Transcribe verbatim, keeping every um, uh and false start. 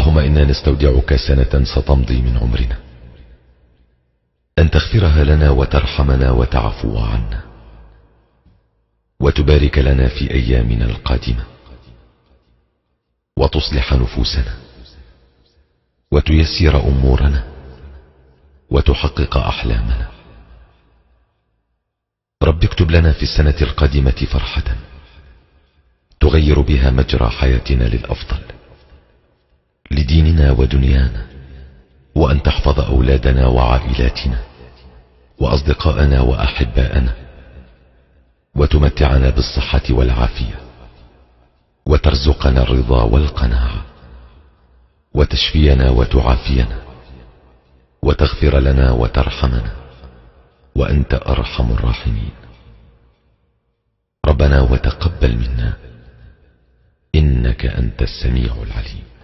اللهم إنا نستودعك سنة ستمضي من عمرنا، أن تغفرها لنا وترحمنا وتعفو عنا، وتبارك لنا في أيامنا القادمة، وتصلح نفوسنا، وتيسر أمورنا، وتحقق أحلامنا. رب اكتب لنا في السنة القادمة فرحة تغير بها مجرى حياتنا للأفضل، لديننا ودنيانا، وأن تحفظ أولادنا وعائلاتنا وأصدقاءنا وأحباءنا، وتمتعنا بالصحة والعافية، وترزقنا الرضا والقناعة، وتشفينا وتعافينا، وتغفر لنا وترحمنا، وأنت أرحم الراحمين. ربنا وتقبل منا إنك أنت السميع العليم.